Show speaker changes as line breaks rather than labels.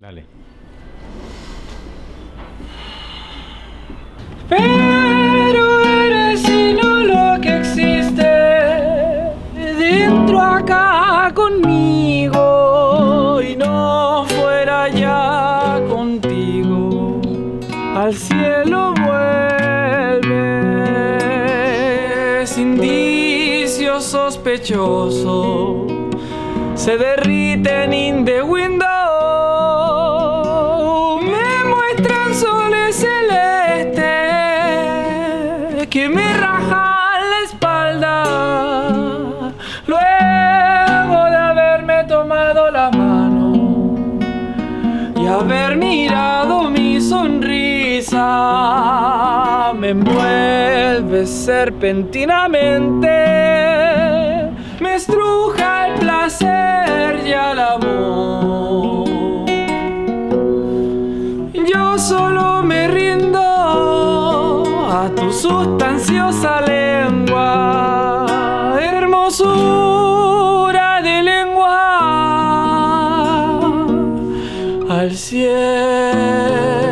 Dale.
Pero eres sino lo que existe dentro acá conmigo, y no fuera ya contigo al cielo vuelves. Indicios sospechosos se derriten in the window, me muestran soles celestes que me rajan la espalda, luego de haberme tomado la mano y haber mirado mi sonrisa. Me envuelve serpentinamente, me estruja el placer y el amor. Yo solo me rindo a tu sustanciosa lengua, hermosura de lengua al cielo.